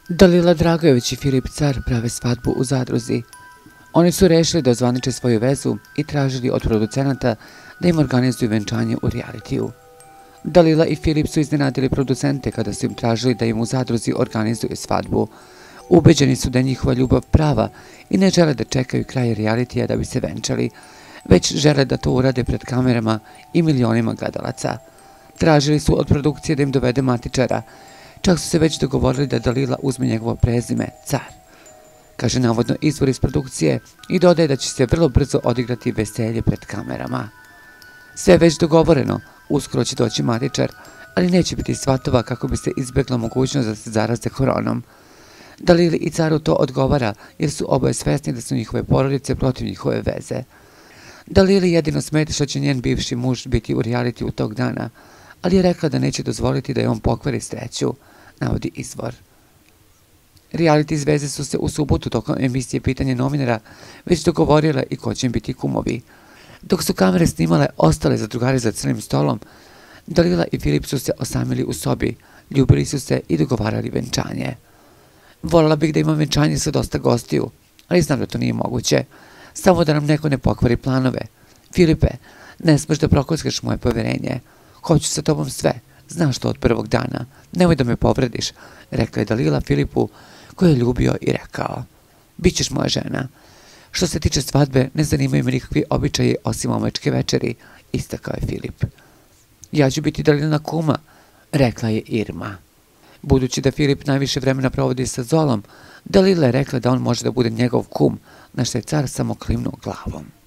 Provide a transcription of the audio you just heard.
Dalila Dragojević i Filip Car prave svadbu u Zadruzi. Oni su rešili da ozvaniče svoju vezu i tražili od producenata da im organizuju venčanje u realitiju. Dalila i Filip su iznenadili producente kada su im tražili da im u Zadruzi organizuju svadbu. Ubeđeni su da je njihova ljubav prava i ne žele da čekaju kraj realitija da bi se venčali, već žele da to urade pred kamerama i milionima gledalaca. Tražili su od produkcije da im dovede matičara. Čak su se već dogovorili da Dalila uzme njegovo prezime, Car. Kaže navodno izvor iz produkcije i dodaje da će se vrlo brzo odigrati veselje pred kamerama. Sve je već dogovoreno, uskoro će doći matičar, ali neće biti svatova kako bi se izbjegla mogućnost da se zaraze koronom. Dalili i Caru to odgovara jer su oboje svesni da su njihove porodice protiv njihove veze. Dalili jedino smeta što će njen bivši muž biti u realitiju tog dana, ali je rekla da neće dozvoliti da je on pokvari sreću, navodi izvor. Reality zveze su se u subotu tokom emisije Pitanje novinara već dogovorile i ko će im biti kumovi. Dok su kamere snimale ostale zadrugari za crnim stolom, Dalila i Filip su se osamili u sobi, ljubili su se i dogovarali venčanje. Voljela bih da imam venčanje sa dosta gostiju, ali znam da to nije moguće. Samo da nam neko ne pokvari planove. Filipe, ne smeš da prokockaš moje poverenje. Hoću sa tobom sve, znaš to od prvog dana. Nemoj da me povrediš, rekla je Dalila Filipu, koji je ljubio i rekao: bićeš moja žena. Što se tiče svadbe, ne zanimaju me nikakvi običaji osim omačke večeri, istakao je Filip. Ja ću biti Dalilina kuma, rekla je Irma. Budući da Filip najviše vremena provodi sa Zolom, Dalila je rekla da on može da bude njegov kum, na što je Car samo klimnuo glavom.